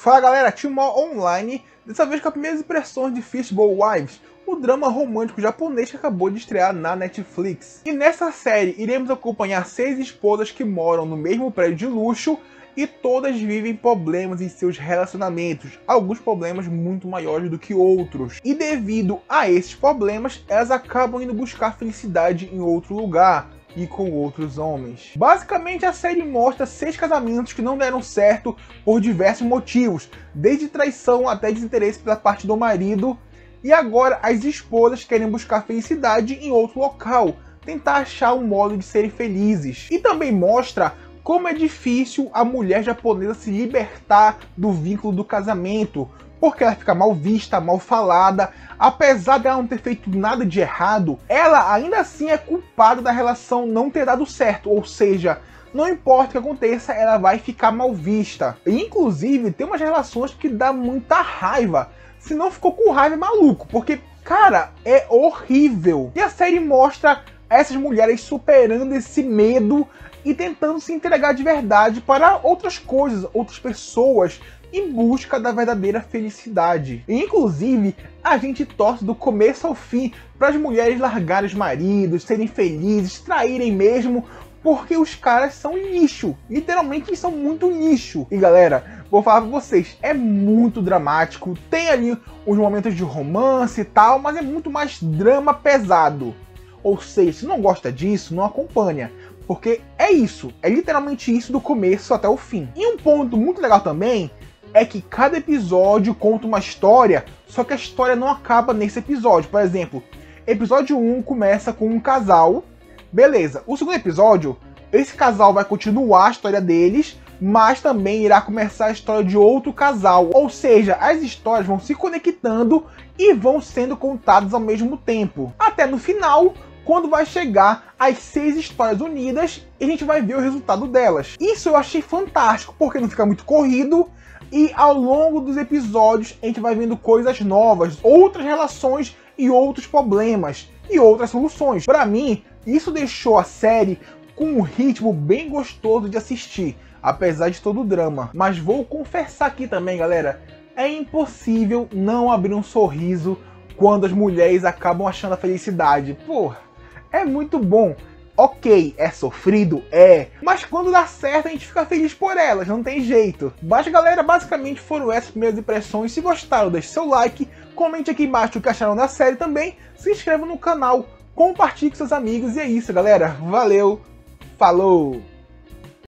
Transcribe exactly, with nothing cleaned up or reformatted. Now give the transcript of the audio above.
Fala galera, Timó Online, dessa vez com as primeiras impressões de Fishbowl Wives, o drama romântico japonês que acabou de estrear na Netflix. E nessa série iremos acompanhar seis esposas que moram no mesmo prédio de luxo e todas vivem problemas em seus relacionamentos, alguns problemas muito maiores do que outros. E devido a esses problemas, elas acabam indo buscar felicidade em outro lugar e com outros homens. Basicamente a série mostra seis casamentos que não deram certo por diversos motivos, desde traição até desinteresse pela parte do marido, e agora as esposas querem buscar felicidade em outro local, tentar achar um modo de serem felizes. E também mostra como é difícil a mulher japonesa se libertar do vínculo do casamento, porque ela fica mal vista, mal falada. Apesar dela não ter feito nada de errado, ela ainda assim é culpada da relação não ter dado certo, ou seja, não importa o que aconteça, ela vai ficar mal vista. E, inclusive, tem umas relações que dá muita raiva. Se não ficou com raiva, é maluco, porque, cara, é horrível. E a série mostra essas mulheres superando esse medo e tentando se entregar de verdade para outras coisas, outras pessoas, em busca da verdadeira felicidade. E, inclusive, a gente torce do começo ao fim para as mulheres largarem os maridos, serem felizes, traírem mesmo, porque os caras são lixo. Literalmente são muito lixo. E galera, vou falar pra vocês, é muito dramático, tem ali os momentos de romance e tal, mas é muito mais drama pesado. Ou seja, se não gosta disso, não acompanha. Porque é isso, é literalmente isso do começo até o fim. E um ponto muito legal também é que cada episódio conta uma história, só que a história não acaba nesse episódio. Por exemplo, episódio um começa com um casal, beleza. O segundo episódio, esse casal vai continuar a história deles, mas também irá começar a história de outro casal. Ou seja, as histórias vão se conectando e vão sendo contadas ao mesmo tempo. Até no final, quando vai chegar as seis histórias unidas, e a gente vai ver o resultado delas. Isso eu achei fantástico, porque não fica muito corrido, e ao longo dos episódios a gente vai vendo coisas novas, outras relações e outros problemas, e outras soluções. Para mim, isso deixou a série com um ritmo bem gostoso de assistir, apesar de todo o drama. Mas vou confessar aqui também, galera, é impossível não abrir um sorriso quando as mulheres acabam achando a felicidade. Pô, é muito bom. Ok, é sofrido? É. Mas quando dá certo, a gente fica feliz por elas, não tem jeito. Mas galera, basicamente foram essas primeiras impressões. Se gostaram, deixe seu like, comente aqui embaixo o que acharam da série também, se inscreva no canal, compartilhe com seus amigos, e é isso galera. Valeu, falou!